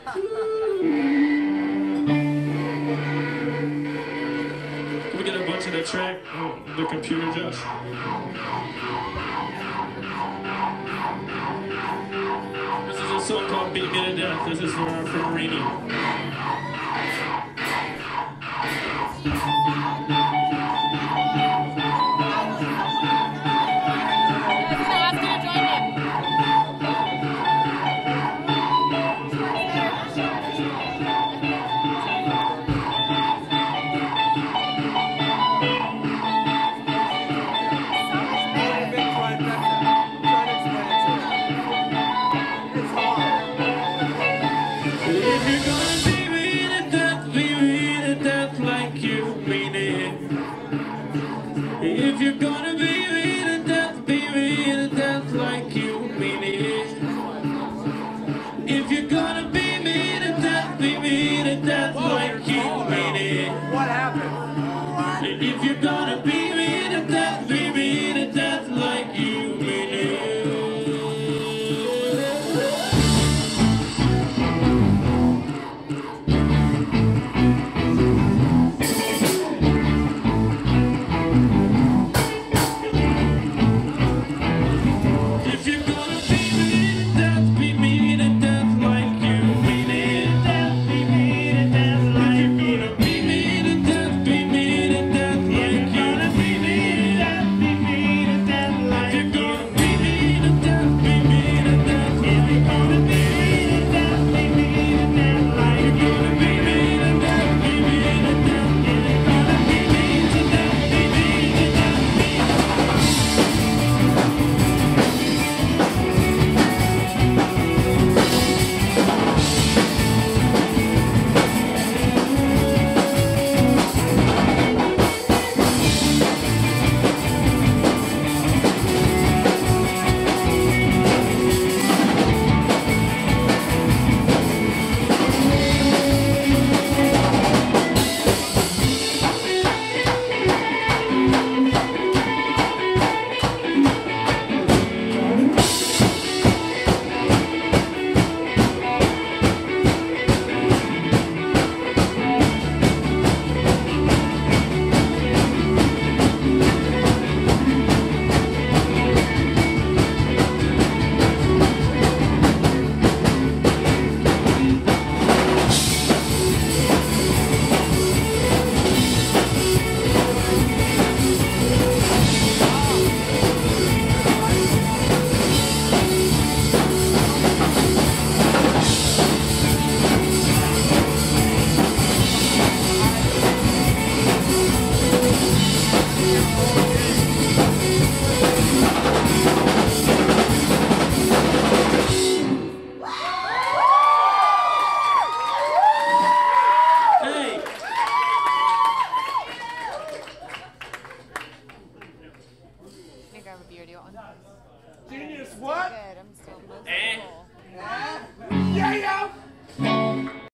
Can we get a bunch of the track? The computer just. This is a song called Beat Me to Death. This is for Rainy. If you're gonna be me to death, be me to death like you mean it. If you're gonna be me to death, be me to death like you mean it. What happened? If you're gonna be me to death, be me to death like you mean it. Genius, what? Good. I'm still Yeah, yeah.